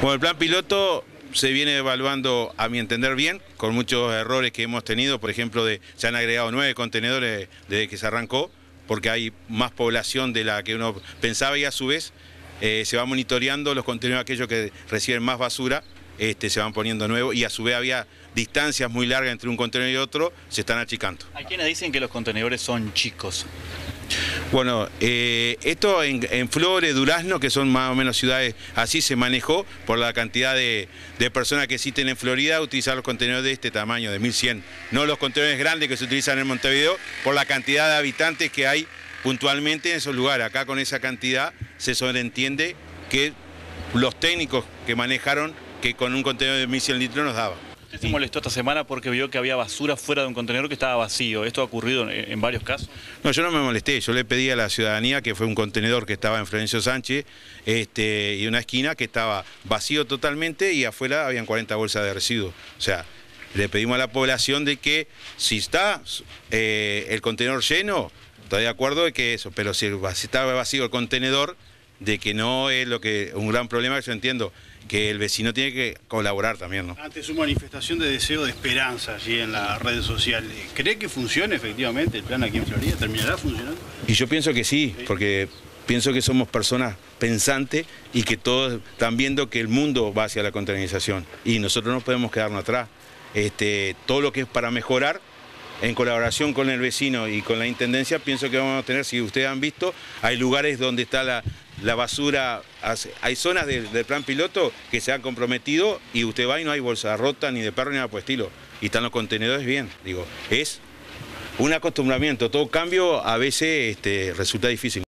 Bueno, el plan piloto se viene evaluando, a mi entender, bien, con muchos errores que hemos tenido. Por ejemplo, se han agregado 9 contenedores desde que se arrancó, porque hay más población de la que uno pensaba, y a su vez se va monitoreando los contenedores, aquellos que reciben más basura, se van poniendo nuevos, y a su vez había distancias muy largas entre un contenedor y otro, se están achicando. Hay quienes dicen que los contenedores son chicos. Bueno, esto en Flores, Durazno, que son más o menos ciudades, así se manejó por la cantidad de personas que existen en Florida, utilizar los contenedores de este tamaño, de 1100. No los contenedores grandes que se utilizan en Montevideo, por la cantidad de habitantes que hay puntualmente en esos lugares. Acá con esa cantidad se sobreentiende que los técnicos que manejaron que con un contenedor de 1100 litros nos daba. ¿Usted se molestó esta semana porque vio que había basura fuera de un contenedor que estaba vacío? ¿Esto ha ocurrido en varios casos? No, yo no me molesté, yo le pedí a la ciudadanía, que fue un contenedor que estaba en Florencio Sánchez y una esquina que estaba vacío totalmente, y afuera habían 40 bolsas de residuos. O sea, le pedimos a la población de que si está el contenedor lleno, estoy de acuerdo de que eso, pero si estaba vacío el contenedor, de que no es un gran problema, que yo entiendo que el vecino tiene que colaborar también, ¿no? Ante su manifestación de deseo de esperanza allí en las redes sociales, ¿cree que funcione efectivamente el plan aquí en Florida? ¿Terminará funcionando? Y yo pienso que sí, porque pienso que somos personas pensantes y que todos están viendo que el mundo va hacia la contaminalización y nosotros no podemos quedarnos atrás. Todo lo que es para mejorar, en colaboración con el vecino y con la intendencia, pienso que vamos a tener, si ustedes han visto, hay lugares donde está la basura, hay zonas del plan piloto que se han comprometido y usted va y no hay bolsa rota ni de perro ni nada por el estilo, y están los contenedores bien. Digo, es un acostumbramiento, todo cambio a veces resulta difícil.